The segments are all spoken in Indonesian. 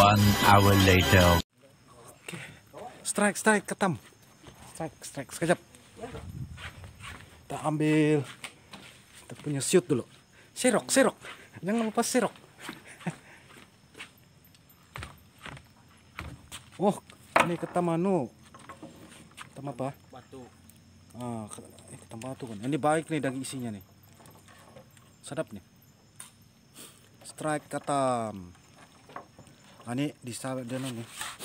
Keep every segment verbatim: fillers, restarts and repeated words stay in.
One hour later. Okay. Strike, strike, ketam. Strike, strike, sekejap. Kita ambil kita punya shoot dulu. Serok, serok. Jangan lupa serok. Oh, ini ketam anu. Ketam apa? Batu. Ah, eh, ketam batu kan. Ini baik nih daging isinya nih. Sedap nih. Strike ketam. Ah, ini disawat dia nih.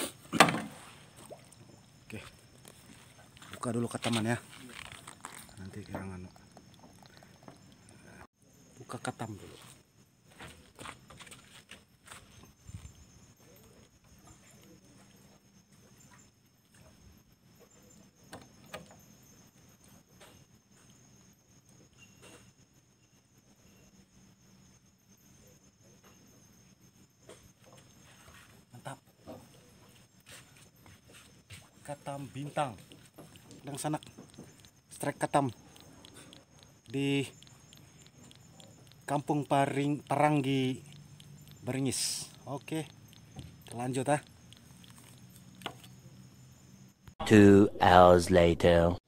Oke. Buka dulu ketaman ya. Nanti jangan anu. Buka ketam dulu. Mantap. Ketam bintang. Yang sanak. Strike ketam di Kampung Paring Paranggi Beringis. Oke. Lanjut ah. Two hours later.